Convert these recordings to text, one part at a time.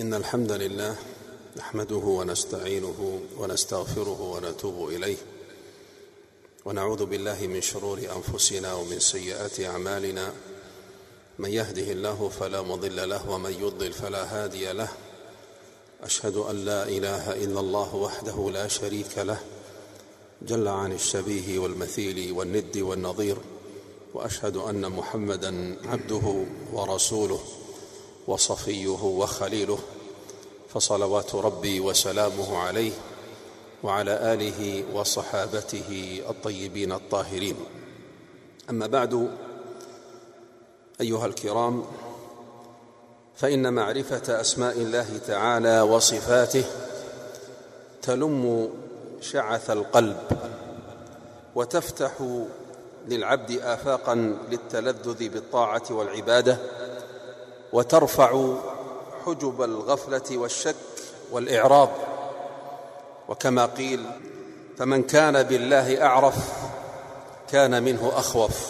إن الحمد لله نحمده ونستعينه ونستغفره ونتوب إليه، ونعوذ بالله من شرور أنفسنا ومن سيئات أعمالنا. من يهده الله فلا مضل له ومن يضلل فلا هادي له. أشهد أن لا إله إلا الله وحده لا شريك له جل عن الشبيه والمثيل والند والنظير، وأشهد أن محمدًا عبده ورسوله وصفيه وخليله، فصلوات ربي وسلامه عليه وعلى آله وصحابته الطيبين الطاهرين. أما بعد، أيها الكرام، فإن معرفة أسماء الله تعالى وصفاته تلم شعث القلب وتفتح للعبد آفاقا للتلذذ بالطاعة والعبادة، وترفع حجب الغفلة والشك والإعراض. وكما قيل: فمن كان بالله أعرف كان منه أخوف،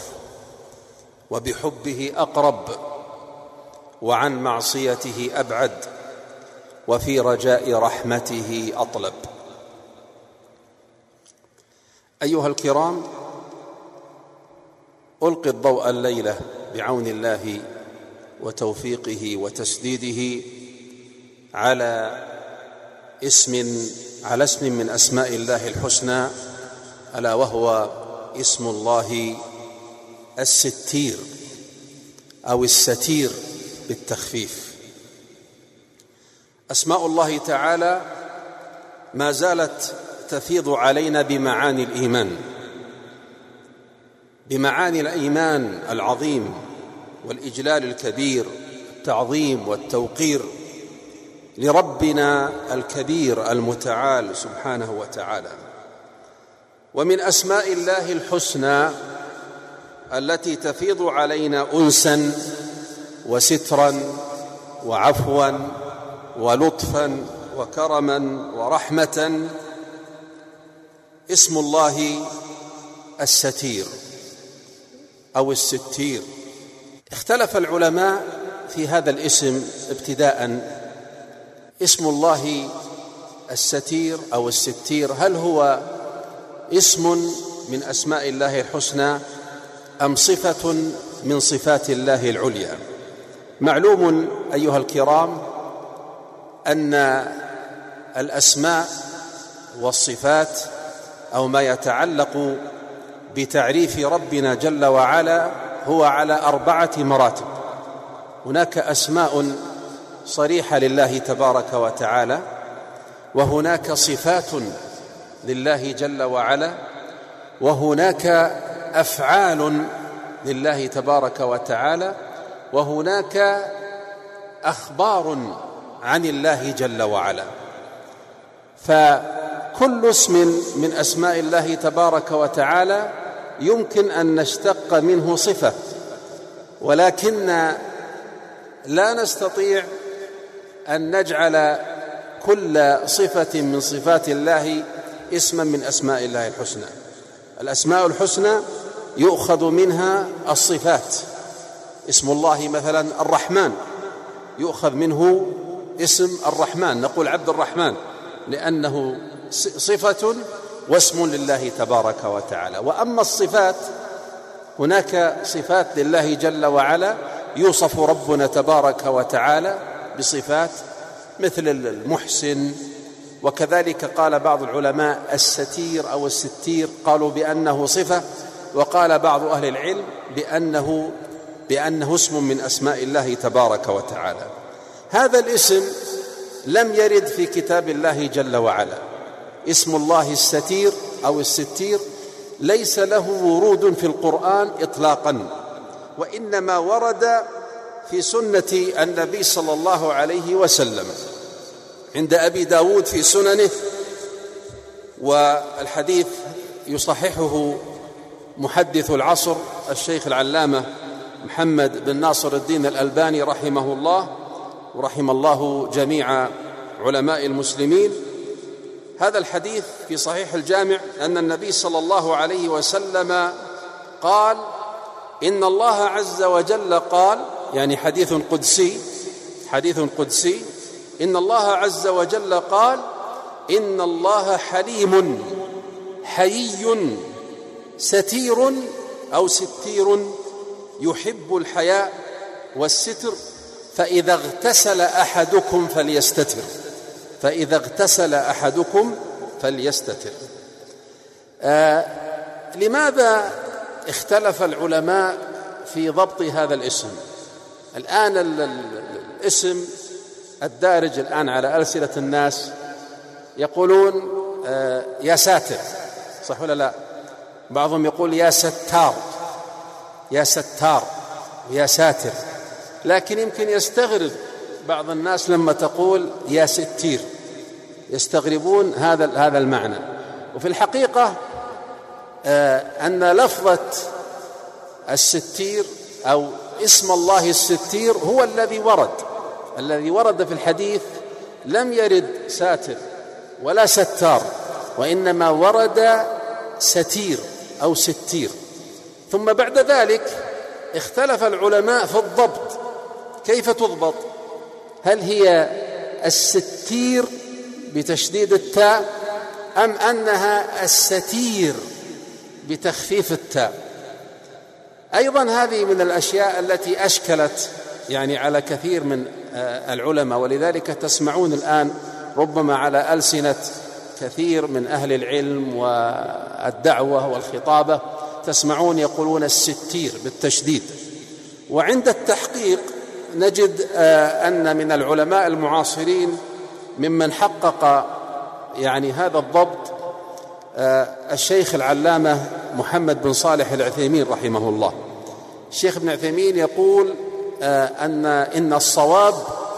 وبحبه أقرب، وعن معصيته أبعد، وفي رجاء رحمته أطلب. أيها الكرام، ألقي الضوء الليلة بعون الله وتوفيقه وتسديده على اسم من أسماء الله الحسنى، ألا وهو اسم الله الستير أو الستير بالتخفيف. أسماء الله تعالى ما زالت تفيض علينا بمعاني الإيمان، بمعاني الإيمان العظيم والإجلال الكبير، التعظيم والتوقير لربنا الكبير المتعال سبحانه وتعالى. ومن أسماء الله الحسنى التي تفيض علينا أنسا وسترا وعفوا ولطفا وكرما ورحمة اسم الله الستير أو الستير. اختلف العلماء في هذا الاسم ابتداء. اسم الله الستير أو الستير، هل هو اسم من أسماء الله الحسنى أم صفة من صفات الله العليا؟ معلوم أيها الكرام أن الأسماء والصفات أو ما يتعلق بتعريف ربنا جل وعلا هو على 4 مراتب. هناك أسماء صريحة لله تبارك وتعالى، وهناك صفات لله جل وعلا، وهناك أفعال لله تبارك وتعالى، وهناك أخبار عن الله جل وعلا. فكل اسم من أسماء الله تبارك وتعالى يمكن أن نشتق منه صفة، ولكن لا نستطيع أن نجعل كل صفة من صفات الله اسما من أسماء الله الحسنى. الأسماء الحسنى يؤخذ منها الصفات. اسم الله مثلا الرحمن يؤخذ منه اسم الرحمن، نقول عبد الرحمن لأنه صفة واسم لله تبارك وتعالى. وأما الصفات، هناك صفات لله جل وعلا يوصف ربنا تبارك وتعالى بصفات مثل المحسن، وكذلك قال بعض العلماء الستير أو الستير، قالوا بأنه صفة، وقال بعض أهل العلم بأنه اسم من أسماء الله تبارك وتعالى. هذا الاسم لم يرد في كتاب الله جل وعلا. اسم الله الستير أو الستير ليس له ورود في القرآن إطلاقا، وإنما ورد في سنة النبي صلى الله عليه وسلم عند أبي داود في سننه، والحديث يصححه محدث العصر الشيخ العلامة محمد بن ناصر الدين الألباني رحمه الله، ورحم الله جميع علماء المسلمين. هذا الحديث في صحيح الجامع أن النبي صلى الله عليه وسلم قال: إن الله عز وجل قال، يعني حديث قدسي، إن الله عز وجل قال: إن الله حليم حيي ستير أو ستير يحب الحياء والستر، فإذا اغتسل أحدكم فليستتر. فإذا اغتسل أحدكم فليستتر. لماذا اختلف العلماء في ضبط هذا الاسم؟ الآن الاسم الدارج الآن على ألسنة الناس يقولون يا ساتر، صح ولا لا؟ بعضهم يقول يا ستار، يا ستار ويا ساتر، لكن يمكن يستغرب بعض الناس لما تقول يا ستير، يستغربون هذا المعنى. وفي الحقيقة أن لفظة الستير أو اسم الله الستير هو الذي ورد في الحديث. لم يرد ساتر ولا ستار، وإنما ورد ستير أو ستير. ثم بعد ذلك اختلف العلماء في الضبط، كيف تضبط؟ هل هي الستير بتشديد التاء أم أنها الستير بتخفيف التاء؟ أيضا هذه من الأشياء التي أشكلت على كثير من العلماء، ولذلك تسمعون الآن ربما على ألسنة كثير من أهل العلم والدعوة والخطابة تسمعون يقولون الستير بالتشديد. وعند التحقيق نجد أن من العلماء المعاصرين ممن حقق هذا الضبط الشيخ العلامة محمد بن صالح العثيمين رحمه الله. الشيخ ابن عثيمين يقول إن الصواب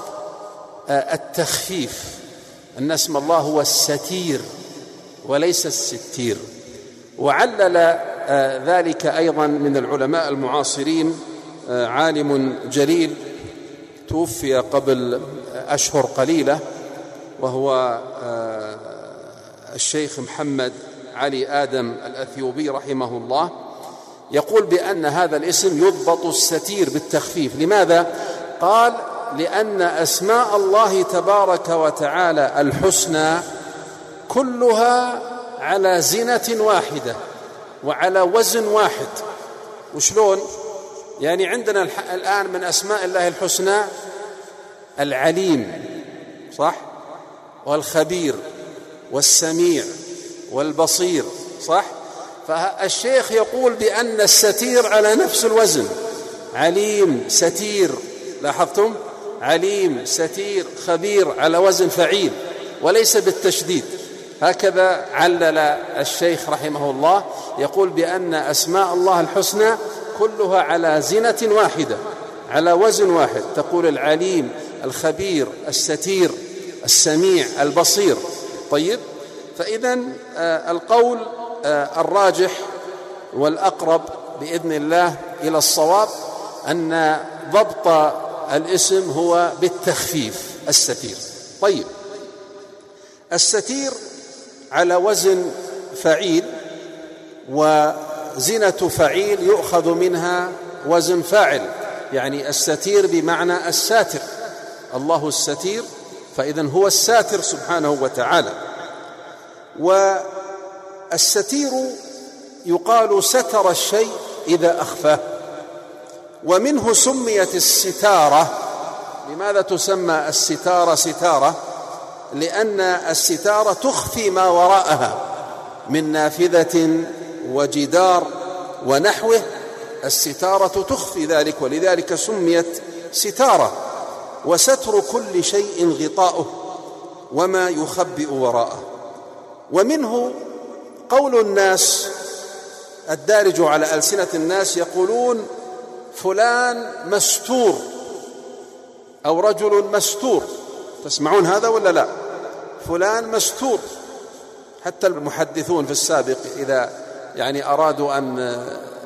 التخفيف، أن اسم الله هو الستير وليس الستير. وعلل ذلك أيضا من العلماء المعاصرين عالم جليل توفي قبل أشهر قليلة، وهو الشيخ محمد علي آدم الأثيوبي رحمه الله، يقول بأن هذا الاسم يضبط الستير بالتخفيف. لماذا؟ قال: لأن أسماء الله تبارك وتعالى الحسنى كلها على زنة واحدة وعلى وزن واحد. وشلون؟ عندنا الآن من أسماء الله الحسنى العليم، صح؟ والخبير والسميع والبصير، صح؟ فالشيخ يقول بأن الستير على نفس الوزن، عليم ستير، لاحظتم؟ عليم ستير خبير على وزن فعيل وليس بالتشديد. هكذا علل الشيخ رحمه الله، يقول بأن أسماء الله الحسنى كلها على زنة واحدة على وزن واحد، تقول العليم الخبير الستير السميع البصير. طيب، فإذن القول الراجح والأقرب بإذن الله إلى الصواب أن ضبط الاسم هو بالتخفيف الستير. طيب، الستير على وزن فعيل، وزنة فعيل يؤخذ منها وزن فاعل، الستير بمعنى الساتر، الله الستير، فإذن هو الساتر سبحانه وتعالى. والستير يقال ستر الشيء إذا أخفاه، ومنه سميت الستارة. لماذا تسمى الستارة ستارة؟ لأن الستارة تخفي ما وراءها من نافذة وجدار ونحوه، الستارة تخفي ذلك، ولذلك سميت ستارة. وستر كل شيء غطاؤه وما يخبئ وراءه. ومنه قول الناس الدارج على ألسنة الناس، يقولون فلان مستور أو رجل مستور. تسمعون هذا ولا لا؟ فلان مستور. حتى المحدثون في السابق إذا أرادوا أن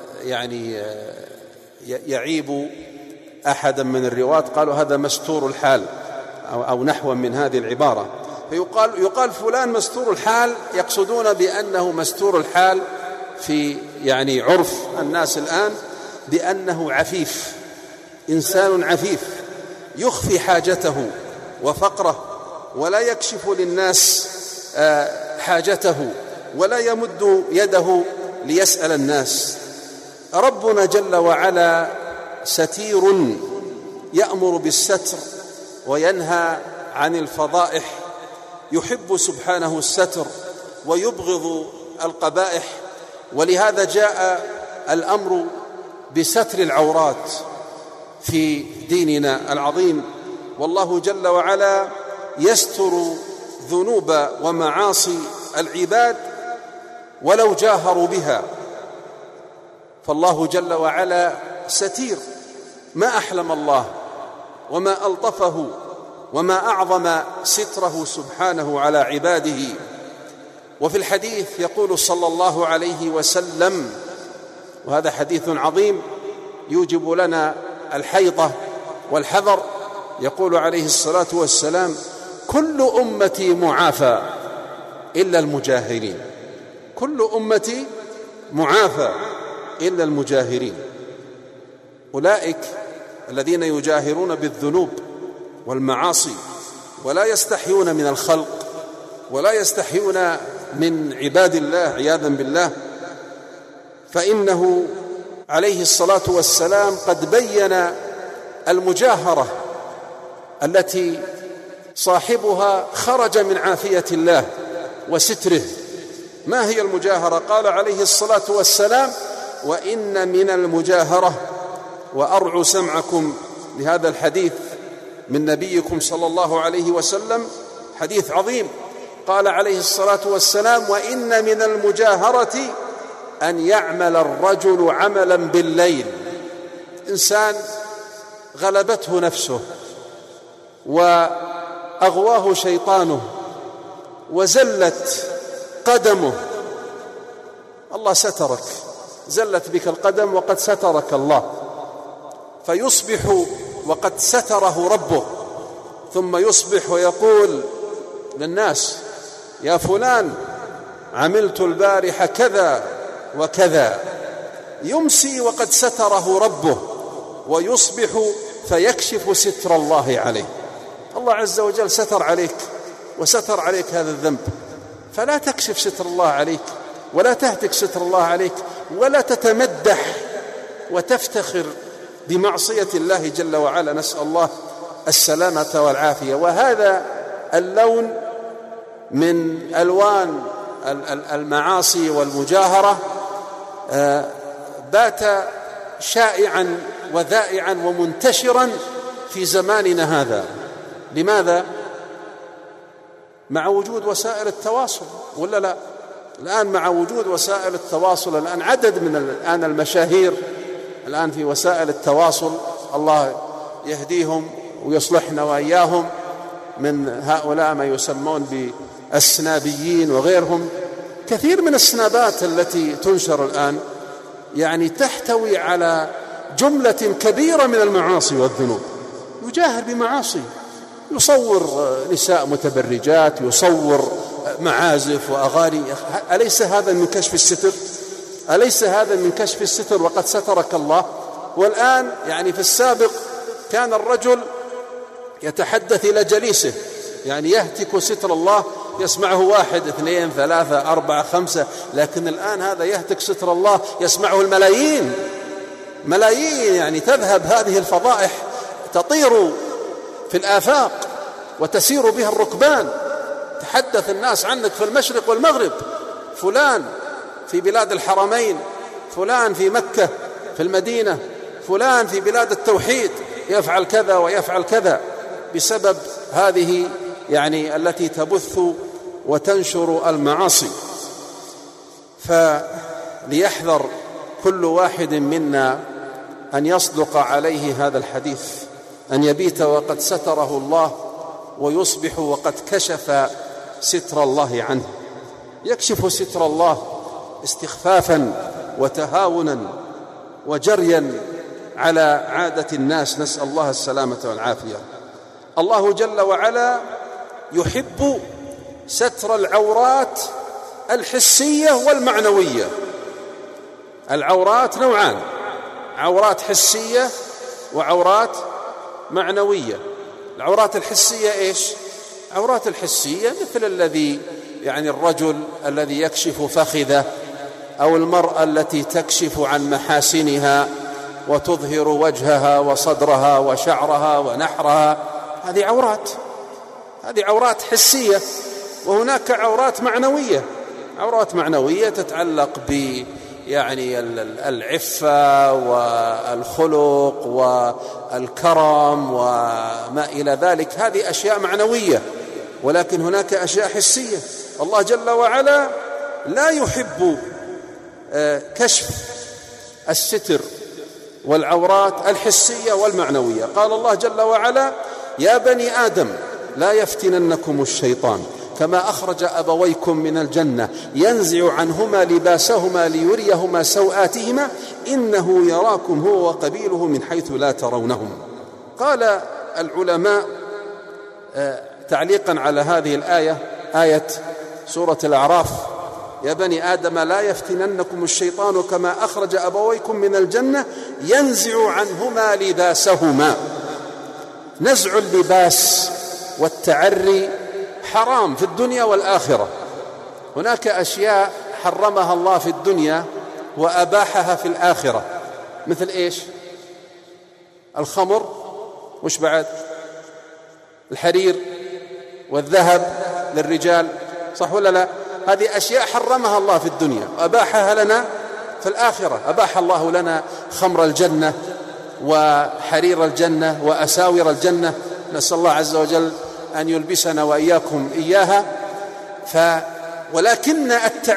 يعيبوا أحدا من الرواة قالوا هذا مستور الحال أو نحو من هذه العبارة. فيقال فلان مستور الحال، يقصدون بأنه مستور الحال في عرف الناس الآن بأنه عفيف، إنسان عفيف يخفي حاجته وفقره، ولا يكشف للناس حاجته، ولا يمد يده ليسأل الناس. ربنا جل وعلا ستير يأمر بالستر وينهى عن الفضائح، يحب سبحانه الستر ويبغض القبائح، ولهذا جاء الأمر بستر العورات في ديننا العظيم. والله جل وعلا يستر ذنوب ومعاصي العباد ولو جاهروا بها، فالله جل وعلا ستير. ما أحلم الله وما ألطفه وما أعظم ستره سبحانه على عباده. وفي الحديث يقول صلى الله عليه وسلم، وهذا حديث عظيم يوجب لنا الحيطة والحذر، يقول عليه الصلاة والسلام: كل أمتي معافى إلا المجاهرين. كل أمتي معافى إلا المجاهرين. أولئك الذين يجاهرون بالذنوب والمعاصي ولا يستحيون من الخلق ولا يستحيون من عباد الله عياذا بالله، فإنه عليه الصلاة والسلام قد بين المجاهرة التي صاحبها خرج من عافية الله وستره. ما هي المجاهرة؟ قال عليه الصلاة والسلام: وإن من المجاهرة، وأرعوا سمعكم لهذا الحديث من نبيكم صلى الله عليه وسلم، حديث عظيم. قال عليه الصلاة والسلام: وإن من المجاهرة أن يعمل الرجل عملا بالليل. إنسان غلبته نفسه وأغواه شيطانه وزلت قدمه، الله سترك، زلت بك القدم وقد سترك الله، فيصبح وقد ستره ربه، ثم يصبح ويقول للناس: يا فلان عملت البارحة كذا وكذا. يمسي وقد ستره ربه، ويصبح فيكشف ستر الله عليه. الله عز وجل ستر عليك وستر عليك هذا الذنب، فلا تكشف ستر الله عليك ولا تهتك ستر الله عليك، ولا تتمدح وتفتخر بمعصية الله جل وعلا. نسأل الله السلامة والعافية. وهذا اللون من ألوان المعاصي والمجاهرة بات شائعا وذائعا ومنتشرا في زماننا هذا. لماذا؟ مع وجود وسائل التواصل، ولا لا؟ الآن مع وجود وسائل التواصل، الآن عدد من المشاهير الآن في وسائل التواصل، الله يهديهم ويصلحنا وإياهم، من هؤلاء ما يسمون بالسنابيين وغيرهم. كثير من السنابات التي تنشر الآن يعني تحتوي على جملة كبيرة من المعاصي والذنوب. يجاهر بمعاصي، يصور نساء متبرجات، يصور معازف وأغاني. أليس هذا من كشف الستر؟ أليس هذا من كشف الستر وقد سترك الله؟ والآن يعني في السابق كان الرجل يتحدث إلى جليسه، يعني يهتك ستر الله، يسمعه 1 2 3 4 5، لكن الآن هذا يهتك ستر الله يسمعه الملايين، ملايين. يعني تذهب هذه الفضائح تطير في الآفاق وتسير بها الركبان، تحدث الناس عنك في المشرق والمغرب: فلان في بلاد الحرمين، فلان في مكة في المدينة، فلان في بلاد التوحيد يفعل كذا ويفعل كذا، بسبب هذه يعني التي تبث وتنشر المعاصي. فليحذر كل واحد منا أن يصدق عليه هذا الحديث، أن يبيت وقد ستره الله ويصبح وقد كشف ستر الله عنه. يكشف ستر الله استخفافا وتهاونا وجريا على عادة الناس، نسأل الله السلامة والعافية. الله جل وعلا يحب ستر العورات الحسية والمعنوية. العورات نوعان: عورات حسية وعورات معنوية. العورات الحسية إيش؟ عورات الحسية مثل الذي يعني الرجل الذي يكشف فخذه، أو المرأة التي تكشف عن محاسنها وتظهر وجهها وصدرها وشعرها ونحرها، هذه عورات حسية. وهناك عورات معنوية، عورات معنوية تتعلق ب يعني العفة والخلق والكرم وما إلى ذلك، هذه أشياء معنوية. ولكن هناك أشياء حسية. الله جل وعلا لا يحب كشف الستر والعورات الحسية والمعنوية. قال الله جل وعلا: يا بني آدم لا يفتننكم الشيطان كما أخرج أبويكم من الجنة ينزع عنهما لباسهما ليريهما سوآتهما إنه يراكم هو وقبيله من حيث لا ترونهم. قال العلماء تعليقا على هذه الآية، آية سورة الأعراف: يا بني آدم لا يفتننكم الشيطان كما أخرج أبويكم من الجنة ينزع عنهما لباسهما. نزع اللباس والتعري حرام في الدنيا والآخرة. هناك أشياء حرمها الله في الدنيا وأباحها في الآخرة، مثل إيش؟ الخمر، وش بعد؟ الحرير والذهب للرجال، صح ولا لا؟ هذه أشياء حرمها الله في الدنيا وأباحها لنا في الآخرة. أباح الله لنا خمر الجنة وحرير الجنة وأساور الجنة، نسأل الله عز وجل أن يلبسنا وإياكم إياها. ولكن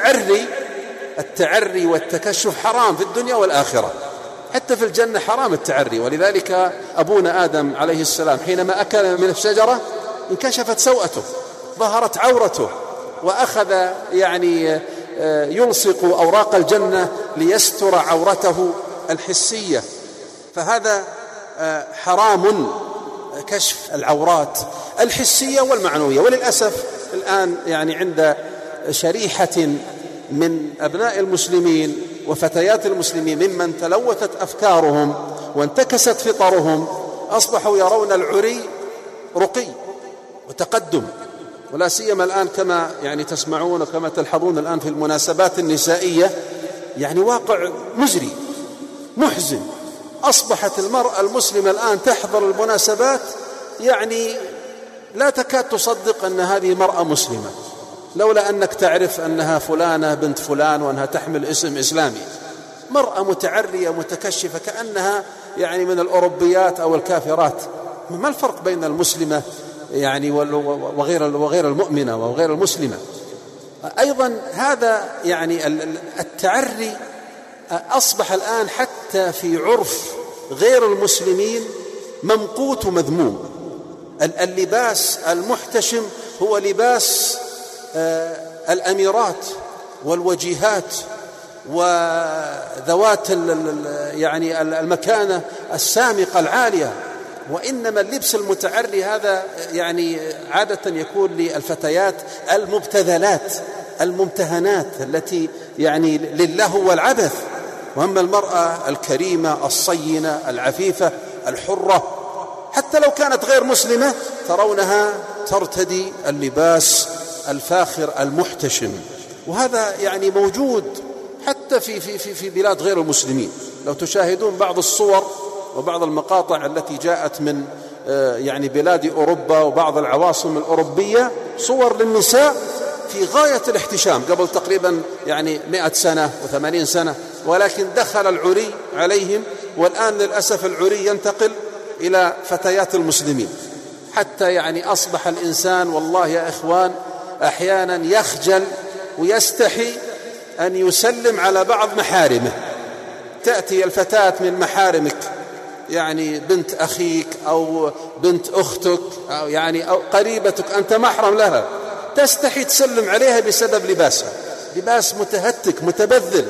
التعري والتكشف حرام في الدنيا والآخرة، حتى في الجنة حرام التعري. ولذلك أبونا آدم عليه السلام حينما أكل من الشجرة انكشفت سوءته، ظهرت عورته، وأخذ يعني يلصق أوراق الجنة ليستر عورته الحسية. فهذا حرام كشف العورات الحسية والمعنوية. وللأسف الآن يعني عند شريحة من أبناء المسلمين وفتيات المسلمين ممن تلوثت أفكارهم وانتكست فطرهم، أصبحوا يرون العري رقي وتقدم. ولا سيما الآن كما يعني تسمعون وكما تلحظون الآن في المناسبات النسائية، يعني واقع مزري محزن. أصبحت المرأة المسلمة الآن تحضر المناسبات يعني لا تكاد تصدق أن هذه مرأة مسلمة، لولا أنك تعرف أنها فلانة بنت فلان وأنها تحمل اسم إسلامي. مرأة متعرية متكشفة كأنها يعني من الأوروبيات أو الكافرات. ما الفرق بين المسلمة يعني وغير المؤمنة وغير المسلمة؟ أيضا هذا يعني التعري أصبح الآن حتى في عرف غير المسلمين ممقوت ومذموم. اللباس المحتشم هو لباس الأميرات والوجيهات وذوات يعني المكانة السامقة العالية، وإنما اللبس المتعري هذا يعني عادة يكون للفتيات المبتذلات الممتهنات التي يعني للهو والعبث. وأما المرأة الكريمة الصينة العفيفة الحرة حتى لو كانت غير مسلمة ترونها ترتدي اللباس الفاخر المحتشم. وهذا يعني موجود حتى في بلاد غير المسلمين. لو تشاهدون بعض الصور وبعض المقاطع التي جاءت من يعني بلاد أوروبا وبعض العواصم الأوروبية، صور للنساء في غاية الاحتشام قبل تقريبا يعني 100 سنة و80 سنة، ولكن دخل العري عليهم. والآن للأسف العري ينتقل إلى فتيات المسلمين، حتى يعني أصبح الإنسان والله يا إخوان أحيانا يخجل ويستحي أن يسلم على بعض محارمه. تأتي الفتاة من محارمك، يعني بنت أخيك أو بنت أختك أو يعني أو قريبتك أنت محرم لها، تستحي تسلم عليها بسبب لباسها، لباس متهتك متبذل.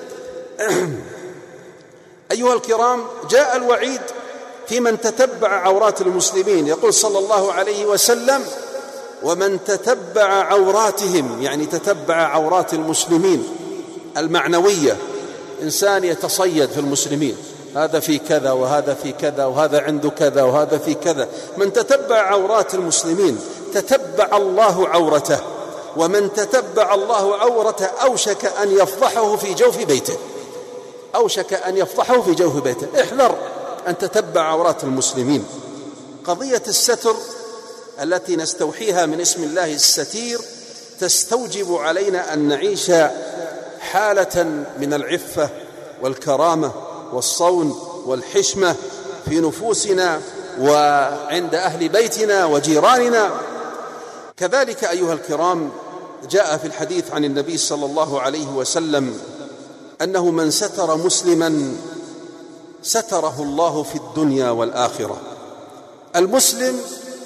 أيها الكرام، جاء الوعيد في من تتبع عورات المسلمين. يقول صلى الله عليه وسلم: ومن تتبع عوراتهم، يعني تتبع عورات المسلمين المعنوية. إنسان يتصيد في المسلمين هذا في كذا وهذا في كذا وهذا عنده كذا وهذا في كذا. من تتبع عورات المسلمين تتبع الله عورته، ومن تتبع الله عورته أوشك أن يفضحه في جوف بيته، أوشك أن يفضحه في جوف بيته. احذر أن تتبع عورات المسلمين. قضية الستر التي نستوحيها من اسم الله الستير تستوجب علينا أن نعيش حالة من العفة والكرامة والصون والحشمة في نفوسنا وعند أهل بيتنا وجيراننا. كذلك أيها الكرام جاء في الحديث عن النبي صلى الله عليه وسلم أنه من ستر مسلما ستره الله في الدنيا والآخرة. المسلم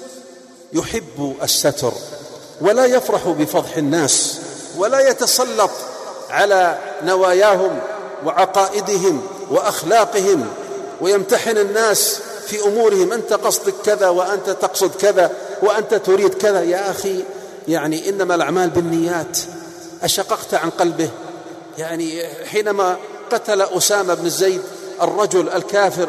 يحب الستر ولا يفرح بفضح الناس، ولا يتسلط على نواياهم وعقائدهم وأخلاقهم ويمتحن الناس في أمورهم، أنت قصدك كذا وأنت تقصد كذا وأنت تريد كذا. يا أخي يعني إنما الأعمال بالنيات. أشققت عن قلبه؟ يعني حينما قتل أسامة بن زيد الرجل الكافر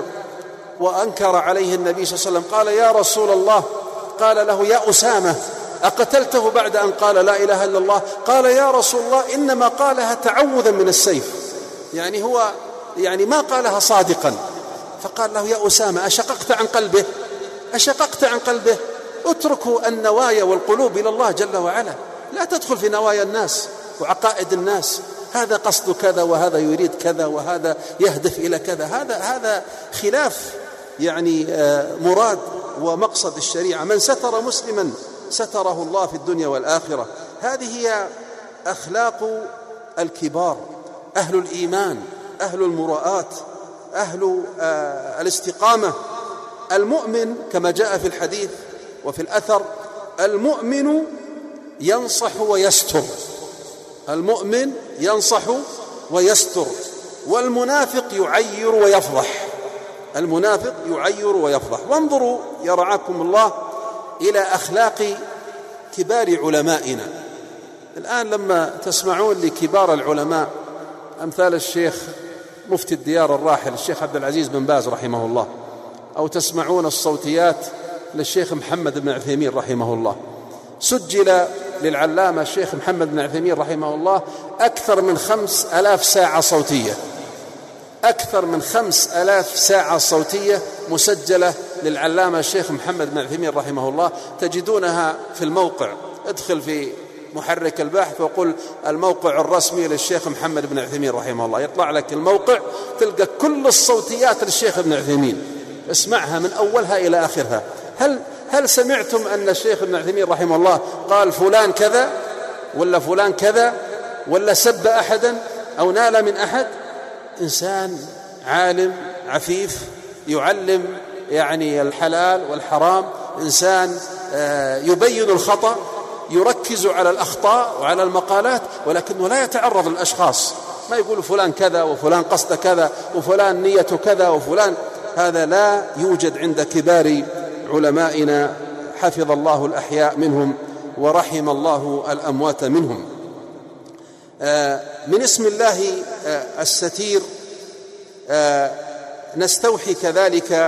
وأنكر عليه النبي صلى الله عليه وسلم، قال يا رسول الله، قال له يا أسامة أقتلته بعد أن قال لا إله إلا الله؟ قال يا رسول الله إنما قالها تعوذا من السيف، يعني هو يعني ما قالها صادقا. فقال له يا أسامة أشققت عن قلبه؟ أشققت عن قلبه؟ اتركوا النوايا والقلوب إلى الله جل وعلا، لا تدخل في نوايا الناس وعقائد الناس. هذا قصد كذا وهذا يريد كذا وهذا يهدف إلى كذا، هذا خلاف يعني مراد ومقصد الشريعة. من ستر مسلما ستره الله في الدنيا والآخرة. هذه هي أخلاق الكبار، أهل الإيمان، أهل المروءات، أهل الاستقامة. المؤمن كما جاء في الحديث وفي الأثر المؤمن ينصح ويستر، المؤمن ينصح ويستر، والمنافق يعير ويفضح، المنافق يعير ويفضح. وانظروا يا رعاكم الله إلى أخلاق كبار علمائنا. الآن لما تسمعون لكبار العلماء أمثال الشيخ مفتي الديار الراحل الشيخ عبد العزيز بن باز رحمه الله، أو تسمعون الصوتيات للشيخ محمد بن عثيمين رحمه الله، سجل للعلامة الشيخ محمد بن عثيمين رحمه الله أكثر من 5000 ساعة صوتية، أكثر من 5000 ساعة صوتية مسجلة للعلامة الشيخ محمد بن عثيمين رحمه الله. تجدونها في الموقع، ادخل في محرك البحث وقل الموقع الرسمي للشيخ محمد بن عثيمين رحمه الله، يطلع لك الموقع تلقى كل الصوتيات للشيخ ابن عثيمين، اسمعها من أولها إلى آخرها. هل سمعتم أن الشيخ ابن عثيمين رحمه الله قال فلان كذا ولا فلان كذا ولا سب أحدا أو نال من أحد؟ إنسان عالم عفيف يعلم يعني الحلال والحرام، إنسان يبين الخطأ، يركز على الأخطاء وعلى المقالات، ولكنه لا يتعرض للأشخاص، ما يقول فلان كذا وفلان قصد كذا وفلان نيته كذا وفلان. هذا لا يوجد عند كبار علمائنا، حفظ الله الأحياء منهم ورحم الله الأموات منهم. من اسم الله الستير نستوحي كذلك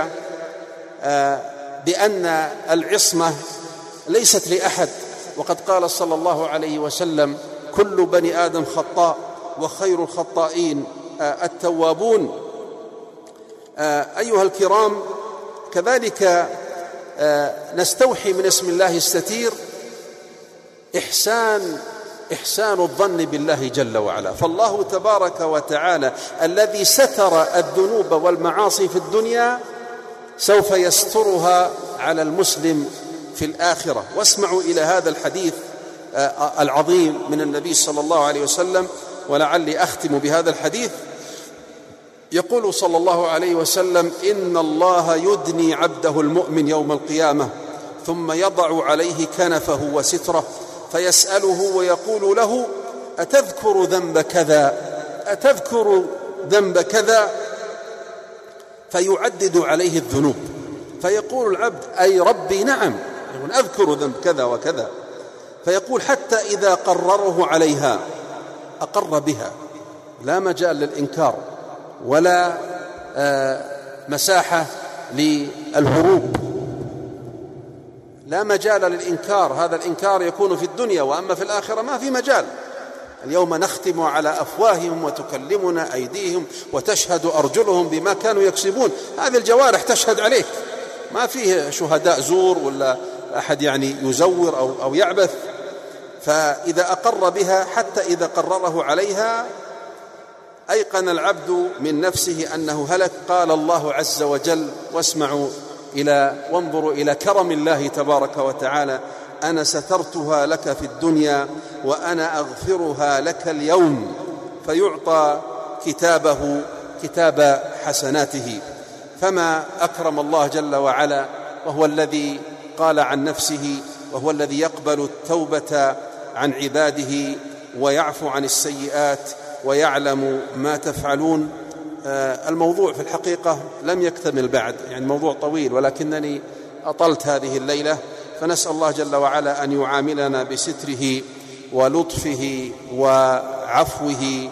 بأن العصمة ليست لأحد، وقد قال صلى الله عليه وسلم كل بني آدم خطاء وخير الخطائين التوابون. أيها الكرام كذلك نستوحي من اسم الله الستير إحسان الظن بالله جل وعلا. فالله تبارك وتعالى الذي ستر الذنوب والمعاصي في الدنيا سوف يسترها على المسلم في الآخرة. واسمعوا إلى هذا الحديث العظيم من النبي صلى الله عليه وسلم، ولعلي أختم بهذا الحديث. يقول صلى الله عليه وسلم إن الله يدني عبده المؤمن يوم القيامة ثم يضع عليه كنفه وستره فيسأله ويقول له أتذكر ذنب كذا، أتذكر ذنب كذا، فيعدد عليه الذنوب، فيقول العبد أي ربي نعم أذكر ذنب كذا وكذا، فيقول حتى إذا قرره عليها أقر بها، لا مجال للإنكار ولا مساحة للهروب، لا مجال للإنكار. هذا الإنكار يكون في الدنيا، وأما في الآخرة ما في مجال. اليوم نختم على أفواههم وتكلمنا أيديهم وتشهد أرجلهم بما كانوا يكسبون. هذه الجوارح تشهد عليك، ما فيه شهداء زور ولا أحد يعني يزور أو يعبث. فإذا أقر بها حتى إذا قرره عليها أيقن العبد من نفسه أنه هلك. قال الله عز وجل: واسمعوا وانظروا إلى كرم الله تبارك وتعالى: أنا سترتها لك في الدنيا وأنا أغفرها لك اليوم. فيعطى كتابه كتاب حسناته. فما أكرم الله جل وعلا، وهو الذي قال عن نفسه، وهو الذي يقبل التوبة عن عباده ويعفو عن السيئات ويعلم ما تفعلون. الموضوع في الحقيقة لم يكتمل بعد، يعني موضوع طويل، ولكنني أطلت هذه الليلة. فنسأل الله جل وعلا أن يعاملنا بستره ولطفه وعفوه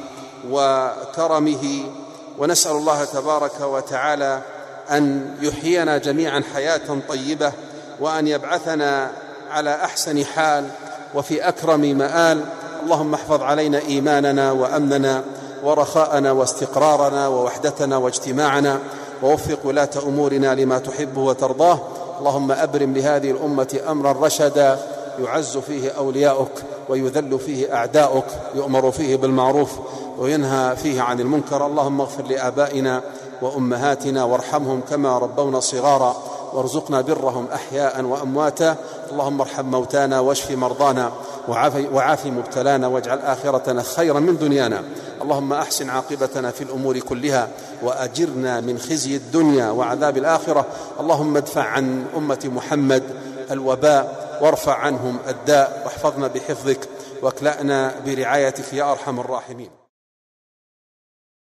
وكرمه، ونسأل الله تبارك وتعالى أن يحيينا جميعا حياة طيبة، وأن يبعثنا على أحسن حال وفي أكرم مآل. اللهم احفظ علينا إيماننا وأمننا ورخاءنا واستقرارنا ووحدتنا واجتماعنا، ووفق ولاة أمورنا لما تحب وترضاه. اللهم أبرم لهذه الأمة أمرا رشدا يعز فيه أولياؤك ويذل فيه أعداؤك، يؤمر فيه بالمعروف وينهى فيه عن المنكر. اللهم اغفر لآبائنا وأمهاتنا وارحمهم كما ربونا صغارا، وارزقنا برهم أحياء وأمواتا. اللهم ارحم موتانا واشف مرضانا وعاف مبتلانا، واجعل آخرتنا خيرا من دنيانا. اللهم أحسن عاقبتنا في الأمور كلها، وأجرنا من خزي الدنيا وعذاب الآخرة. اللهم ادفع عن أمة محمد الوباء، وارفع عنهم الداء، واحفظنا بحفظك، واكلأنا برعايتك يا أرحم الراحمين.